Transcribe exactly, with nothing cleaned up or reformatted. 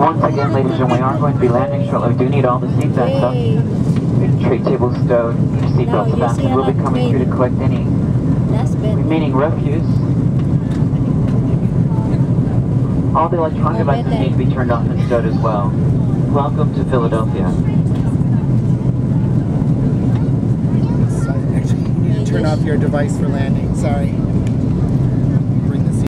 Once again, ladies and gentlemen, we are going to be landing shortly. We do need all the seatbelts up. Tray table stowed. Your seatbelts fastened. We'll be coming through to collect any remaining refuse. All the electronic devices need to be turned off and stowed as well. Welcome to Philadelphia. Actually, you need to turn off your device for landing. Sorry.